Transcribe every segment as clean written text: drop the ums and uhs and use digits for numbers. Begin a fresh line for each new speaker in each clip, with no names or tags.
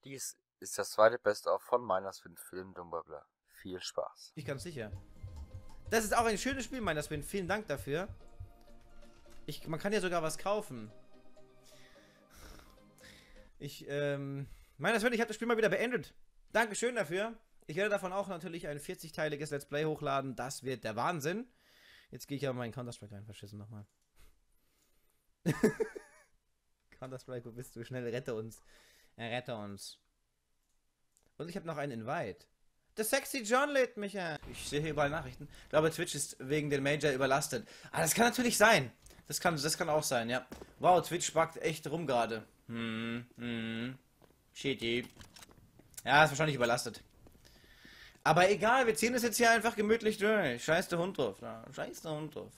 Dies ist das zweite Best-of von Minus Film Dumbledore. Viel Spaß.
Ich ganz sicher. Das ist auch ein schönes Spiel, Minus Wind. Vielen Dank dafür. Man kann ja sogar was kaufen. Minus Wind, ich habe das Spiel mal wieder beendet. Dankeschön dafür. Ich werde davon auch natürlich ein 40-teiliges Let's Play hochladen. Das wird der Wahnsinn. Jetzt gehe ich aber meinen Counter-Strike rein. Verschissen nochmal. Counter-Strike, wo bist du? Schnell, rette uns. Rette uns. Und ich habe noch einen Invite. Der Sexy John lädt mich ein. Ich sehe hier überall Nachrichten. Ich glaube, Twitch ist wegen den Major überlastet. Ah, das kann natürlich sein. Das kann auch sein, ja. Wow, Twitch spackt echt rum gerade. Shitty. Ja, ist wahrscheinlich überlastet. Aber egal, wir ziehen das jetzt hier einfach gemütlich durch. Scheiß der Hund drauf. Ja, scheiß der Hund drauf.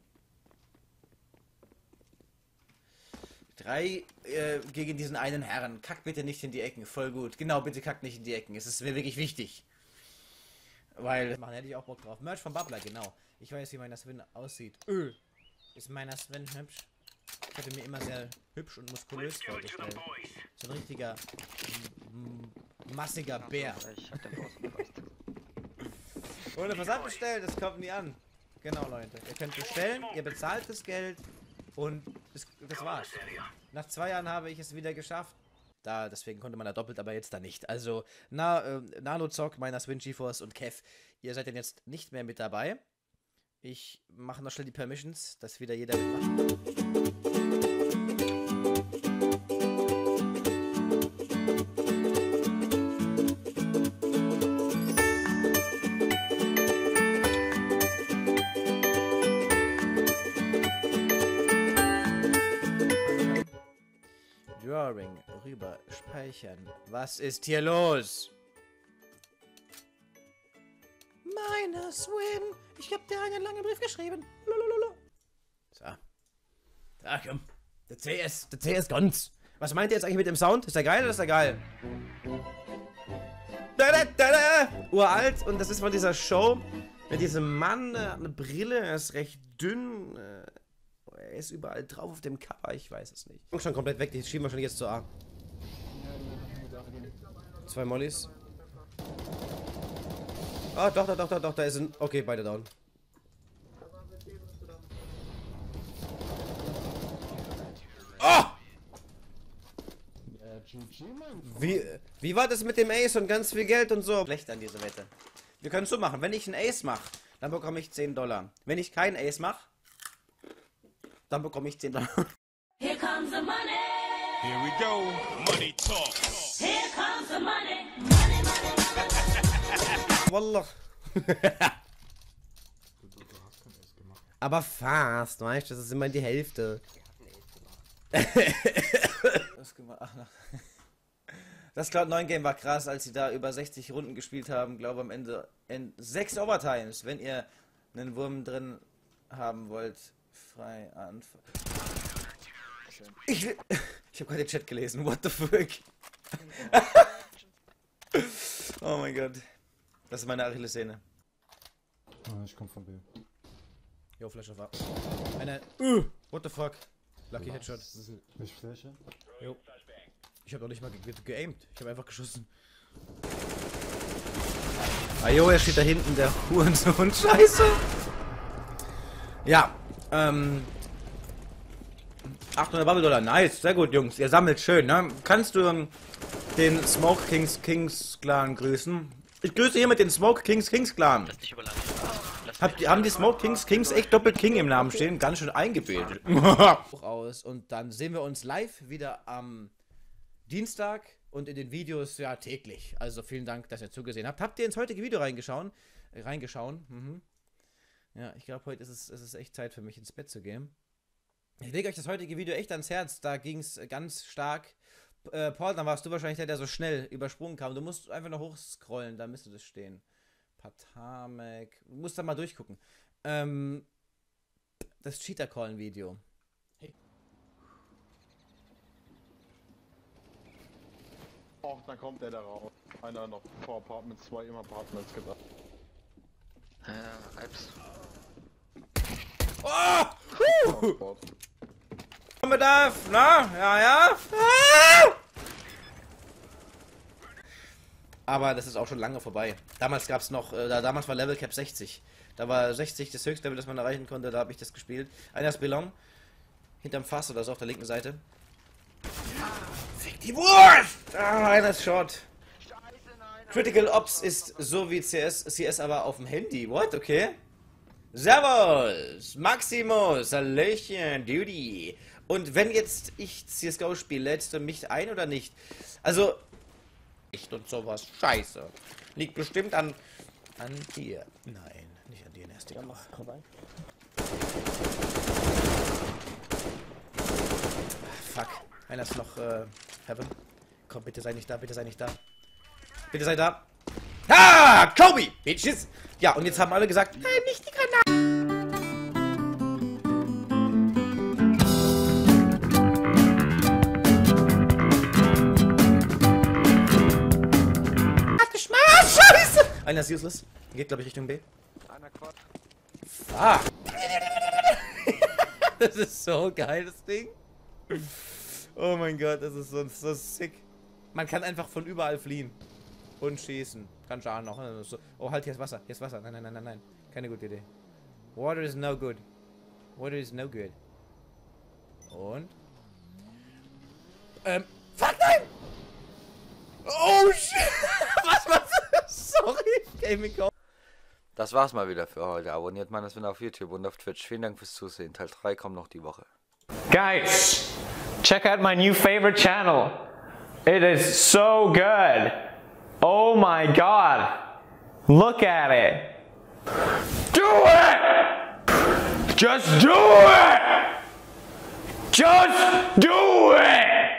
3 gegen diesen einen Herrn. Kack bitte nicht in die Ecken. Voll gut. Genau, bitte kack nicht in die Ecken. Es ist mir wirklich wichtig. Weil... Machen hätte ich auch Bock drauf. Merch von Bubbler, genau. Ich weiß, wie meiner Sven aussieht. Ist meiner Sven hübsch? Ich hatte mir immer sehr hübsch und muskulös vorgestellt. So ein richtiger... massiger Bär.
Ich hab den Boss verpasst.
Ohne Versand bestellen, das kommt nie an. Genau, Leute. Ihr könnt bestellen, ihr bezahlt das Geld und das war's. Nach 2 Jahren habe ich es wieder geschafft. Deswegen konnte man da doppelt, aber jetzt da nicht. Also, Nanozock, meiner Swin, GeForce und Kev, ihr seid denn jetzt nicht mehr mit dabei. Ich mache noch schnell die Permissions, dass wieder jeder mitmacht. Drawing, rüber, speichern. Was ist hier los? Meiner Swin, ich hab dir einen langen Brief geschrieben. Lolololo. So. Ach komm. Der CS ganz. Was meint ihr jetzt eigentlich mit dem Sound? Ist der geil oder ist der geil? Uralt, und das ist von dieser Show mit diesem Mann, eine Brille, er ist recht dünn. Er ist überall drauf auf dem Cover, ich weiß es nicht. Schon komplett weg, die schieben wir schon jetzt zu A. 2 Mollys. Ah, doch, da ist ein... Okay, beide down. Oh! Wie war das mit dem Ace und ganz viel Geld und so? Schlecht an diese Wette. Wir können es so machen, wenn ich einen Ace mache, dann bekomme ich $10. Wenn ich keinen Ace mache, dann bekomme ich $10.
Here comes the money.
Here we go. Money talk.
Here comes the money. Money, money, money.
Wallah. Aber fast, weißt du, das ist immer die Hälfte. Das Cloud 9 Game war krass, als sie da über 60 Runden gespielt haben. Glaube am Ende in 6 Overtimes. Wenn ihr einen Wurm drin haben wollt, frei anfangen. Ich habe gerade den Chat gelesen. What the fuck? Oh mein Gott. Das ist meine Achillessehne.
Ich komm von B.
Yo, Flash auf A. What the fuck? Lucky Headshot.
Welche Fläche?
Jo. Ich habe noch nicht mal geaimt. Ich habe einfach geschossen. Ah jo, er steht da hinten, der Hurensohn. Scheiße. Ja, 800 Bubble-Dollar. Nice, sehr gut, Jungs. Ihr sammelt schön, ne? Kannst du den Smoke Kings Clan grüßen? Ich grüße hiermit den Smoke Kings Clan.
Lass dich überladen.
Haben die Smoke Kings echt doppelt King im Namen stehen? Ganz schön eingebildet. Aus. Und dann sehen wir uns live wieder am Dienstag und in den Videos ja täglich. Also vielen Dank, dass ihr zugesehen habt. Habt ihr ins heutige Video reingeschaut? Ja, ich glaube, heute ist es echt Zeit für mich ins Bett zu gehen. Ich lege euch das heutige Video echt ans Herz. Da ging es ganz stark. Paul, dann warst du wahrscheinlich der so schnell übersprungen kam. Du musst einfach noch hochscrollen, da müsste das stehen. Patamek. Du musst da mal durchgucken. Das Cheater-Callen-Video. Hey.
Och, dann kommt der da raus. Einer noch vor Apartments, 2 im Apartments gedacht.
Alps.
Oh! Bedarf, na? Ja, ja. Ah! Aber das ist auch schon lange vorbei. Damals gab es noch, damals war Level Cap 60. Da war 60 das Höchstlevel, das man erreichen konnte, da habe ich das gespielt. Einer ist Belong. Hinterm Fass oder so auf der linken Seite. Fick die Wurst! Ah, einer ist Short. Critical Ops ist so wie CS aber auf dem Handy. What? Okay. Servus! Maximus! Hallöchen, Duty! Und wenn jetzt ich CSGO spiele, lädst du mich ein oder nicht? Also, echt und sowas. Scheiße. Liegt bestimmt an dir. Nein, nicht an dir, Nasty. Fuck. Einer ist noch, Heaven. Komm, bitte sei nicht da, bitte sei nicht da. Bitte sei da. Ah, Kobe, Bitches! Ja, und jetzt haben alle gesagt, nein, nicht die Granate. Scheiße! Einer ist useless. Geht, glaube ich, Richtung B.
Einer Quad.
Fuck. Das ist so geil, das Ding. Oh mein Gott, das ist so sick. Man kann einfach von überall fliehen. Und schießen. Kann schaden noch. Oh, halt, hier ist Wasser. Hier ist Wasser. Nein, nein, nein, nein, nein. Keine gute Idee. Water is no good. Water is no good. Und? Fuck, nein! Oh, shit! Was? Sorry, Gaming Go.
Das war's mal wieder für heute. Abonniert meinen Sven auf YouTube und auf Twitch. Vielen Dank fürs Zusehen. Teil 3 kommt noch die Woche.
Guys, check out my new favorite channel. It is so good. Oh my god. Look at it. Do it! Just do it! Just do it!